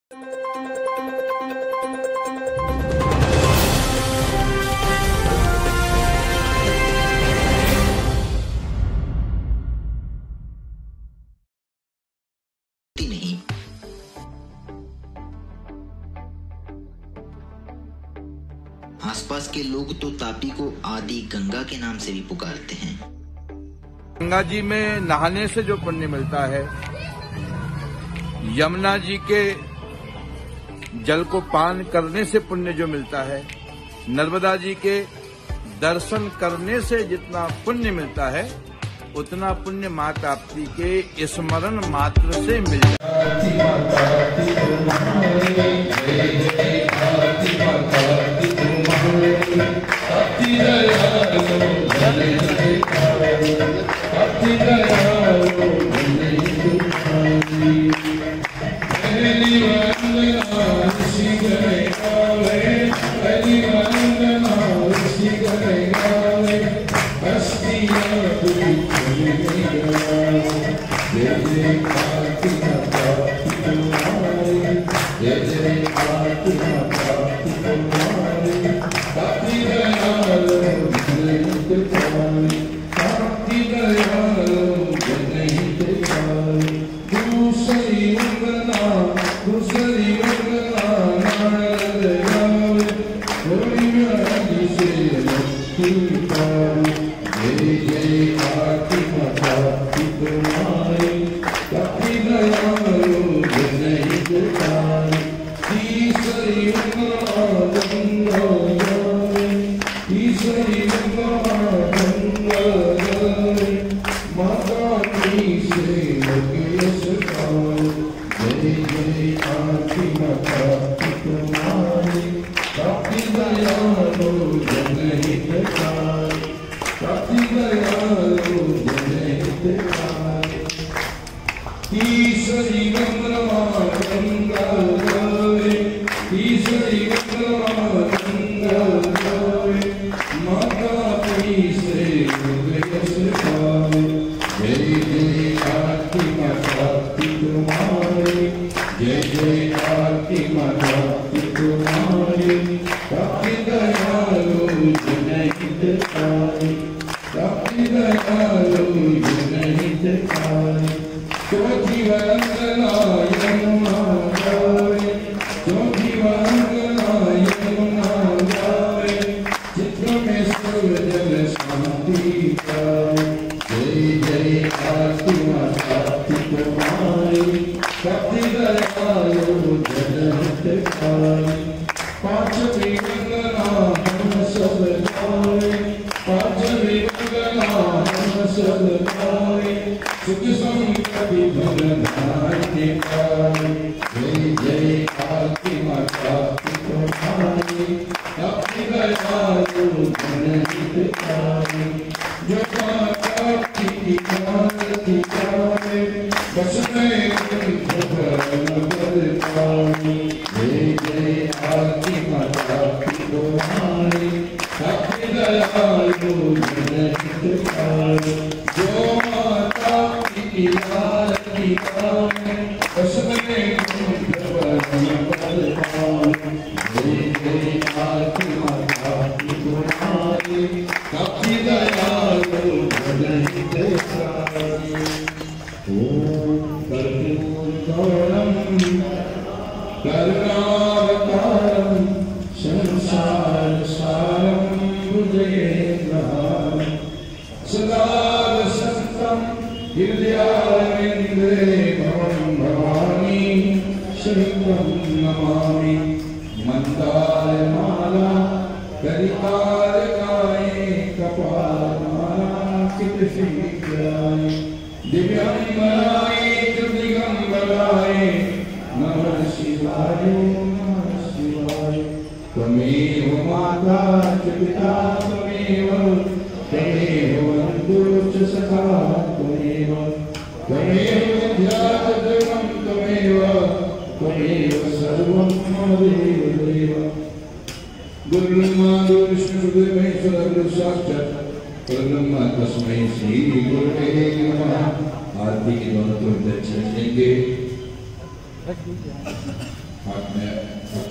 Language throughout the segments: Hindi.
आसपास के लोग तो तापी को आदि गंगा के नाम से भी पुकारते हैं। गंगा जी में नहाने से जो पुण्य मिलता है, यमुना जी के जल को पान करने से पुण्य जो मिलता है, नर्मदा जी के दर्शन करने से जितना पुण्य मिलता है, उतना पुण्य माँ ताप्ती के स्मरण मात्र से मिल जाता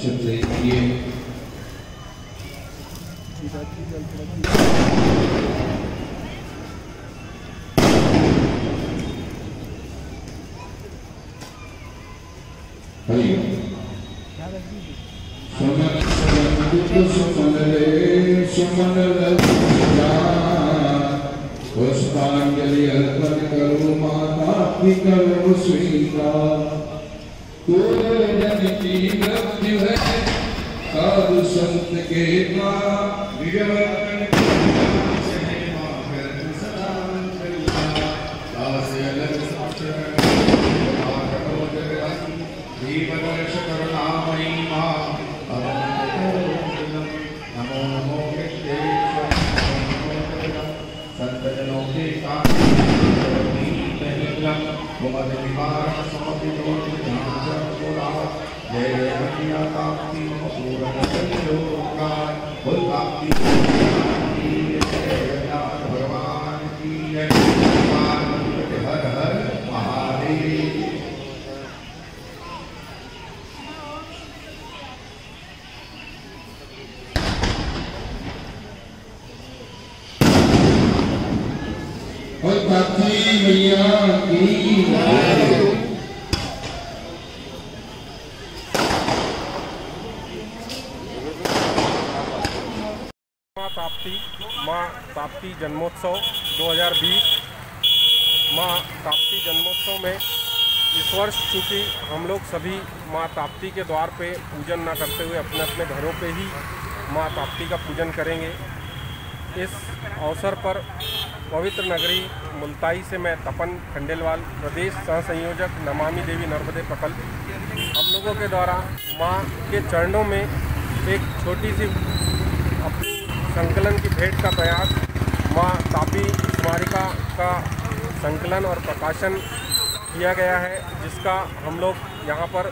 अक्षत किए। पुष्पांजलि अर्पण करो माता करो स्वीकार। जन की मृत्यु है साधु संत के नाम मैया की माँ ताप्ती जन्मोत्सव 2020। माँ ताप्ती जन्मोत्सव में इस वर्ष चूँकि हम लोग सभी माँ ताप्ती के द्वार पे पूजन न करते हुए अपने अपने घरों पे ही माँ ताप्ती का पूजन करेंगे। इस अवसर पर पवित्र नगरी मुल्ताई से मैं तपन खंडेलवाल, प्रदेश सह संयोजक नमामि देवी नर्मदे प्रकल्प, हम लोगों के द्वारा माँ के चरणों में एक छोटी सी अपनी संकलन की भेंट का प्रयास, माँ ताप्ती स्मारिका का संकलन और प्रकाशन किया गया है, जिसका हम लोग यहाँ पर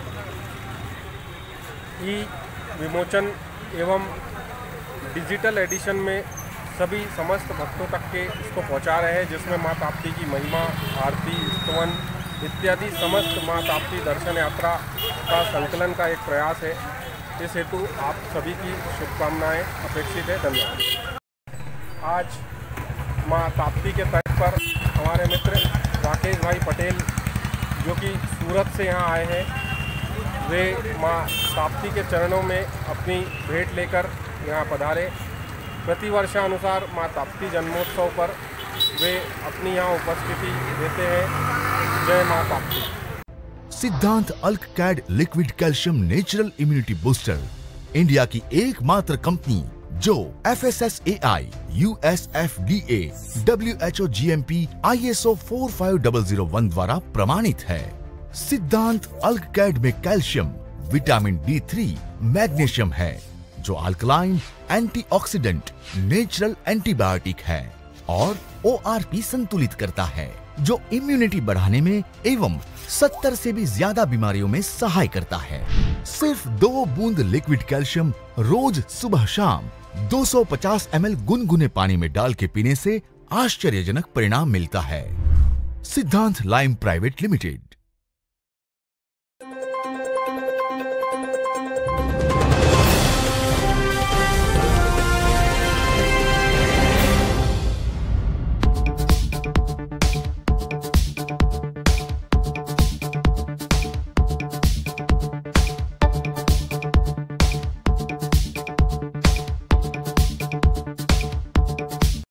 ई विमोचन एवं डिजिटल एडिशन में सभी समस्त भक्तों तक के इसको पहुंचा रहे हैं, जिसमें माँ ताप्ती की महिमा, आरती, स्तवन इत्यादि समस्त माँ ताप्ती दर्शन यात्रा का संकलन का एक प्रयास है। इस हेतु आप सभी की शुभकामनाएं अपेक्षित है। धन्यवाद। आज माँ ताप्ती के तट पर हमारे मित्र राकेश भाई पटेल, जो कि सूरत से यहाँ आए हैं, वे माँ ताप्ती के चरणों में अपनी भेंट लेकर यहाँ पधारे। प्रतिवर्षानुसार माँ ताप्ती जन्मोत्सव पर वे अपनी यहाँ उपस्थिति देते हैं। जय माँ Tapti. Siddhant Alk Cad liquid calcium natural immunity booster India की एकमात्र कंपनी जो FSSAI, USFDA, WHO GMP, ISO 45001 द्वारा प्रमाणित है। सिद्धांत अल्क कैड में कैल्शियम, विटामिन D3, मैग्नीशियम है, जो अल्कलाइन, एंटीऑक्सीडेंट, नेचुरल एंटीबायोटिक है और ORP संतुलित करता है, जो इम्यूनिटी बढ़ाने में एवं 70 से भी ज्यादा बीमारियों में सहाय करता है। सिर्फ 2 बूंद लिक्विड कैल्शियम रोज सुबह शाम 250 ml गुनगुने पानी में डाल के पीने से आश्चर्यजनक परिणाम मिलता है। सिद्धांत लाइम प्राइवेट लिमिटेड।